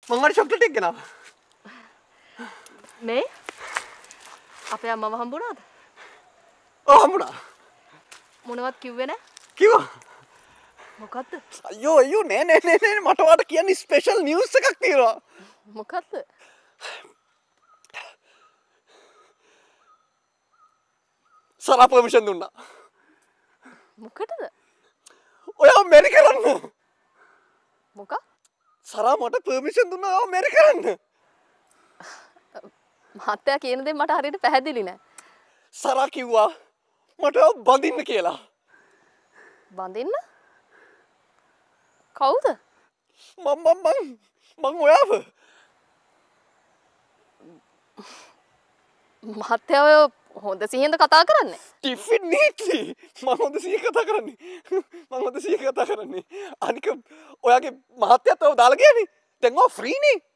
මං අර චොක්ලට් එක ගෙනාවා. මේ අපේ අම්මව හම්බුණාද? ඔව් හම්බුණා. මොනවත් කිව්වේ නැහැ? කිව්වා. මොකද්ද? අයියෝ නෑ මට වාට කියන්නේ ස්පෙෂල් නිවුස් එකක් තියෙනවා. මොකද්ද? සරා පර්මිෂන් දුන්නා. මොකටද? ඔයා මෙරි කරන්න. මොකක්? සරා මට පර්මිෂන් දුන්නා ඔයා මෙරි කරන්න. මහත්තයා කියන දේ මට හරියට පැහැදිලි නෑ. සරා කිව්වා මට ඔයාව බඳින්න කියලා. බඳින්න? කවුද? මං ඔයාව. මහත්තයා ඔය හොඳ සිහියෙන්ද කතා කරන්නේ? ඩෙෆිනිට්ලි මම හොඳ සිහියෙන් කතා කරන්නේ. මං හොඳ සිහියෙන් කතා කරන්නේ. අනික ඔයාගේ මහත්තයාත් ඔයාව දාලා ගියානේ. දැන් ඔයා ෆ්‍රී නේ.